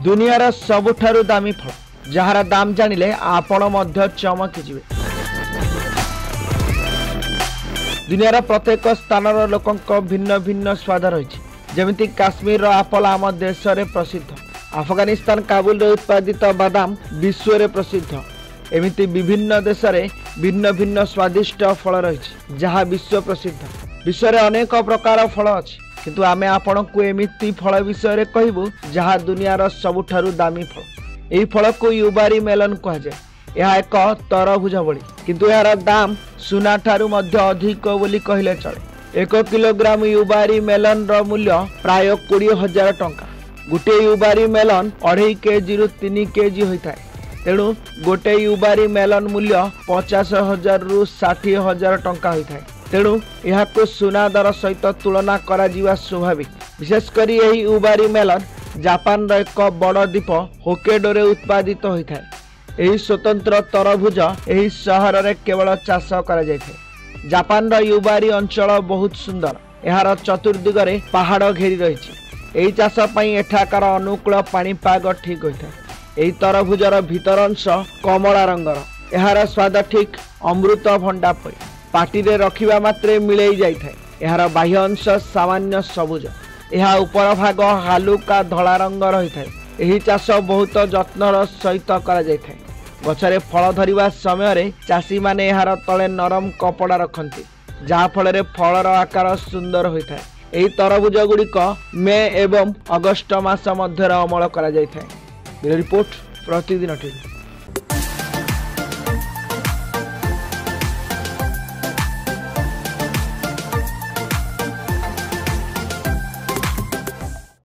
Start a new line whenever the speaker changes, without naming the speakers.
दुनियार सबुठारु दामी फल जार दाम जानिले आपण मध्य चमकी जिवे। दुनियार प्रत्येक स्थानर लोकंक भिन्न भिन्न स्वाद रही। जमिति काश्मीर आपल आम देश रे प्रसिद्ध, अफगानिस्तान काबुल रे उत्पादित बादाम विश्व रे प्रसिद्ध। एमिति विभिन्न देश रे भिन्न भिन्न स्वादिष्ट फल रही जहाँ विश्व प्रसिद्ध। विश्व रे अनेक प्रकार फल अछि, किंतु आमे आपण को एमिति फल विषय रे कहबू जहाँ दुनियार सबुठारु दामी फल। एही फल को युबारी मेलन कहा जाय। यह एक तरभुज भली, किंतु यार दाम सुना ठारू मध्य अधिक बोली कहले चले। 1 किलोग्राम युबारी मेलन रो मूल्य प्राय 20,000 टंका। गोटे युबारी मेलन 2.5 केजी रु 3 केजी होता है। तेणु गोटे युबारी मेलन मूल्य 50,000 रु 60,000 टंका होता है। तेणु यह सुना दर सहित तुलना करा जीवा स्वाभाविक। विशेषकर यही युबारी मेलन जापान रो एक बड़ द्वीप होक्काइडो रे उत्पादित होता है। यही स्वतंत्र तरभुज यही सहर रे केवल चाष करा जायଥାଏ। जापान रो युबारी अंचल बहुत सुंदर। यार चतुर्दिगरे पहाड़ घेरी रही। यही चाष पई एठाकार अनुकूल पाणीपाग ठीक होता है। यही तरभुजर भीतर अंश कमला रंगर। यार स्वाद ठीक अमृत भंडा परी पाटी रे रखिबा मात्रे मिलई जाइଥାଏ। यार बाह्य अंश सामान्य सबुज, यह ऊपर भाग हालुका धला रंग रही है। यही चाष बहुत जत्नर सहित करा जायଥାଏ। गछरे फल धरिबा समय रे चाषी माने यार तले नरम कपड़ा रखती, जहाँ फल रे फलर आकार सुंदर होता है। यही तरभुज गुड़िक मे एवं अगस्ट मास मध्य अमल करा जायଥାଏ। रिपोर्ट प्रतिदिन टीवी।